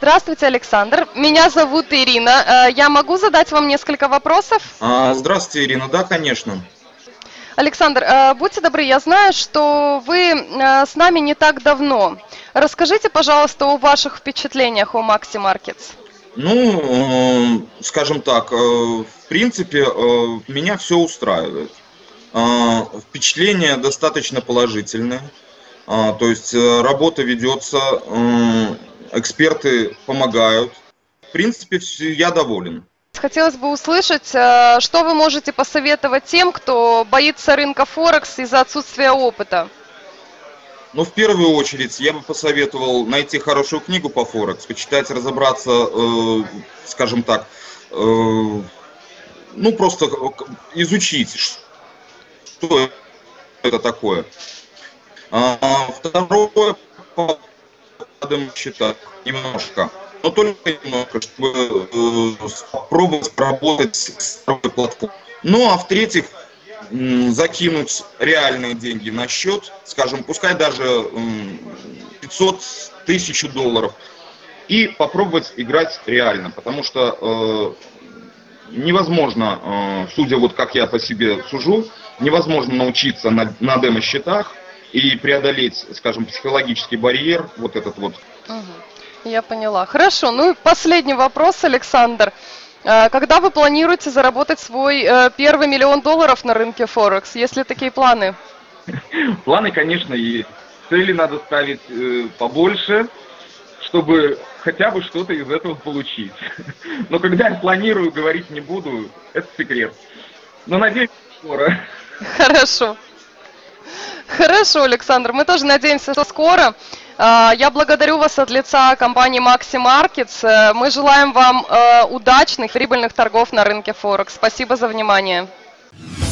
Здравствуйте, Александр. Меня зовут Ирина. Я могу задать вам несколько вопросов? Здравствуйте, Ирина. Да, конечно. Александр, будьте добры, я знаю, что вы с нами не так давно. Расскажите, пожалуйста, о ваших впечатлениях о Maxi Markets. Ну, скажем так, в принципе, меня все устраивает. Впечатления достаточно положительные. То есть работа ведется, эксперты помогают. В принципе, я доволен. Хотелось бы услышать, что вы можете посоветовать тем, кто боится рынка Форекс из-за отсутствия опыта. Ну, в первую очередь, я бы посоветовал найти хорошую книгу по Форекс, почитать, разобраться, скажем так, ну, просто изучить, что это такое. Второе, по счетах немножко, но только немножко, чтобы попробовать работать с второй платформой. Ну, а в-третьих, закинуть реальные деньги на счет, скажем, пускай даже 500 тысяч долларов, и попробовать играть реально, потому что невозможно, судя вот как я по себе сужу, невозможно научиться на демо-счетах и преодолеть, скажем, психологический барьер, вот этот вот. Я поняла. Хорошо. Ну и последний вопрос, Александр. Когда вы планируете заработать свой первый $1 миллион на рынке Форекс? Есть ли такие планы? Планы, конечно, есть. Цели надо ставить побольше, чтобы хотя бы что-то из этого получить. Но когда я планирую, говорить не буду, это секрет. Но надеюсь, скоро. Хорошо. Хорошо, Александр, мы тоже надеемся, что скоро. Я благодарю вас от лица компании Maxi Markets. Мы желаем вам удачных, прибыльных торгов на рынке Форекс. Спасибо за внимание.